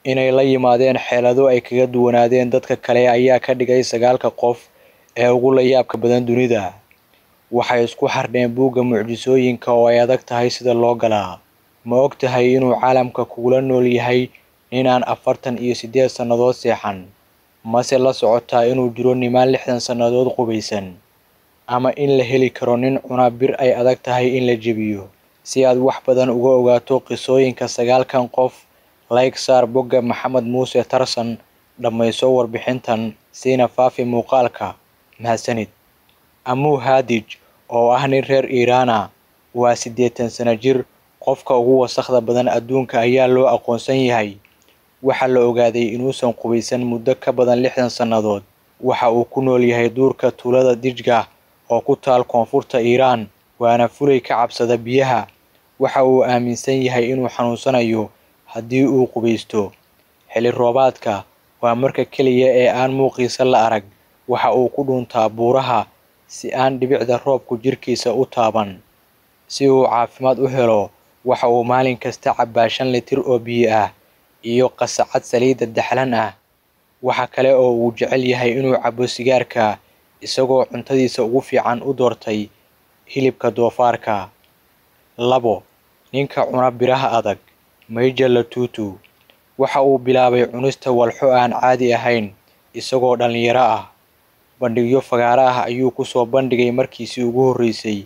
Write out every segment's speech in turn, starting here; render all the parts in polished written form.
inay la yimaadeen xeelado ay kaga duwanaadeen dadka kale ayaa ka dhigay 9 qof ee ugu la yaabka badan dunida. Waxay isku xardheen buugga mucjisooyinka oo ay adag tahay sida loo galaa. Ma og tahay inuu caalamka kugula nool yahay nin aan 48 sannadood seexan? Mase la socotaa inuu jiro nimaan 60 sannadood qubaysan? Ama in la heli karo nin cuna bir ay adag tahay in la jebiyo? Si aad wax badan uga ogaato qisooyinka 9 qof, like saar bogga Maxamed Muuse Tarsan, dhammayso warbixintan, siina faafi muuqaalka. Mahadsanid. Amu Hadij, oo ah nin reer Iiraan ah, waa 80 sano jir, qofka ugu wasakhda badan adduunka ayaa loo aqoonsan yahay. Waxaa la ogaaday inuusan qubaysan muddo ka badan 60 sannadood. Waxa uu ku nool yahay duurka tuulada Dijga oo ku taal koonfurta Iiraan, waana fulay ka cabsada biyaha. Waxa uu aaminsan yahay inuu xanuunsanayo haddii uu qubaysto. Xilli roobaadka waa marka keliya ee aan muuqiisa la arag. Waxa uu ku dhuntaa buuraha si aan dhibicda roobku jirkiisa u taaban. Si uu caafimaad u helo, waxa uu maalin kasta cabaa 5 litir oo biyo ah iyo qasacad saliidda daxlan ah. Waxa kale oo uu jecel yahay inuu cabo sigaarka, isagoo cuntadiisa ugu fiican u doortay hilibka doofaarka. 2. Ninka cuna biraha adag, Majid Latutu. Waxa uu bilaabay cunista walxo aan caadi ahayn isagoo dhalinyaro ah. Bandhigyo fagaare ah ayuu ku soo bandhigay markiisii ugu horreysay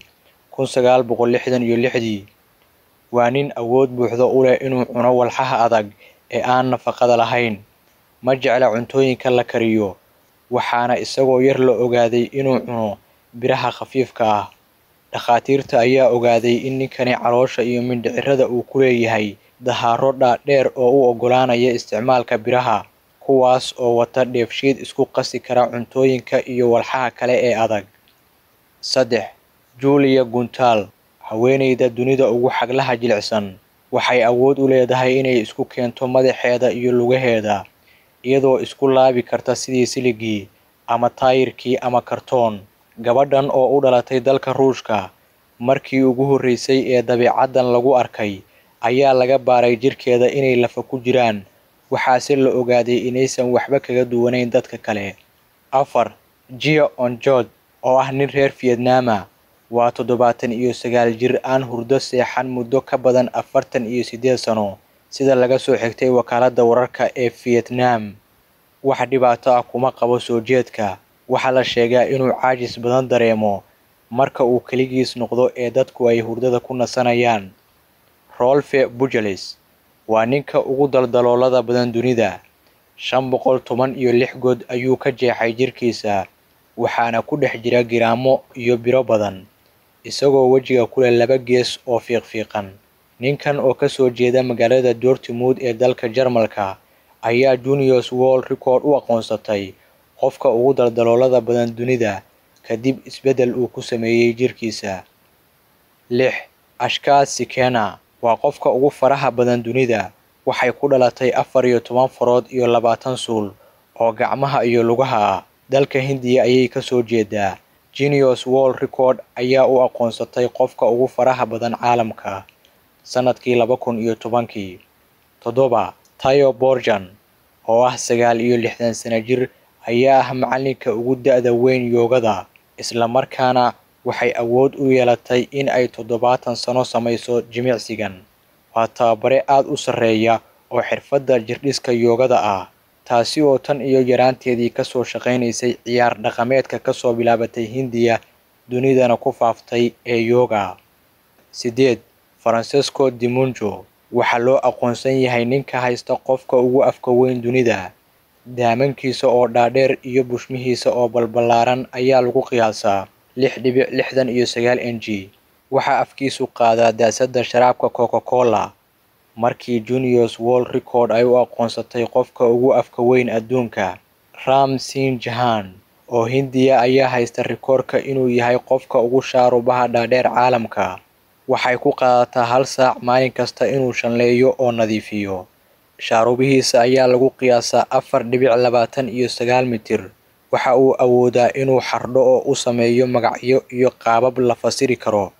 1966. Waa nin awood buuxda u leh inuu cuno walxaha adag ee aan nafaqada lahayn. Ma jecla cuntooyinka la kariyo, waxaana isagoo yar la ogaaday inuu cuno biraha khafiifka ah. Dhakhaatiirta ayaa ogaaday in ninkani caloosha iyo mindhicirrada uu ku leeyahay dahaaro dhaadheer oo u oggolaanaya isticmaalka biraha, kuwaas oo wata dheefshiid isku qasi kara cuntooyinka iyo walxaha kale ee adag. 3. Julia Guntal, haweeneyda dunida ugu xaglaha jilicsan. Waxay awood u leedahay inay isku keento madaxeeda iyo lugaheeda, iyadoo isku laabi karta sidii siligii ama taayirkii ama kartoon. Gabadhan oo u dhalatay dalka Ruushka, markii ugu horreysay ee dabeecaddan lagu arkay, ayaa laga baaray jirkeeda inay lafa ku jiraan. Waxaase la ogaaday inaysan waxba kaga duwanayn dadka kale. 4. Jia Onjot, oo ah nin reer Vietnam ah, waa 79 jir aan hurdo seexan muddo ka badan 48 sano, sida laga soo xigtay wakaaladda wararka ee Vietnam. Wax dhibaato ah kuma qabo soo jeedka. Waxaa la sheegaa inuu caajis badan dareemo marka uu keligiis noqdo ee dadku ay hurdada ku nasanayaan. Rolf Buchelis waa ninka ugu daldaloolada badan dunida. 516 god ayuu ka jeexay jirkiisa, waxaana ku dhex jira giraamo iyo biro badan, isagoo wejiga ku leh 2 gees oo fiiqfiiqan. Ninkan oo ka soo jeeda magaalada Dortmund ee dalka Jarmalka ayaa Guinness World Record u aqoonsatay qofka ugu daldaloolada badan dunida kadib isbeddel uu ku sameeyay jirkiisa. 6. Ashka Sikena waa qofka ugu faraha badan dunida. Waxay ku dhalatay 14 farood iyo 20 suul oo gacmaha iyo lugaha ah. Dalka Hindiya ayay ka soo jeedaa. Guinness World Record ayaa u aqoonsatay qofka ugu faraha badan caalamka sanadkii 2010. 7. Tayo Borjan, oo ah 69 sano jir, ayaa ah macalinka ugu da'da weyn yoogada, isla markaana waxay awood u yeelatay in ay 70 sano samayso jimicsigan. Waa tababare aad u sarreeya oo xirfadda jirdhiska yoogada ah, taasi oo tan iyo yaraanteedii ka soo shaqaynaysay ciyaar dhaqameedka ka soo bilaabatay Hindiya dunidana ku faaftay ee yoga. 8. Francesco Di Munjo, waxaa loo aqoonsan yahay ninka haysta qofka ugu afka weyn dunida. Daamankiisa oo dhaadheer iyo bushmihiisa oo balballaaran ayaa lagu qiyaasaa 6.69 inch. Waxaa afkiisu qaadaa daasadda sharaabka Coca-Cola. Markii Guinness World Record ay u aqoonsatay qofka ugu afka weyn adduunka, Ram Singh Jahan oo Hindiya ayaa haysta rikoorka inuu yahay qofka ugu shaarubaha dhaadheer caalamka. Waxay ku qaadataa 1 saac maalin kasta inuu shanleeyo oo nadiifiyo. Shaarubihiisa ayaa lagu qiyaasaa 4.29 mitir. Waxa uu awoodaa inuu xardho oo u sameeyo magacyo iyo qaabab la fasiri karo.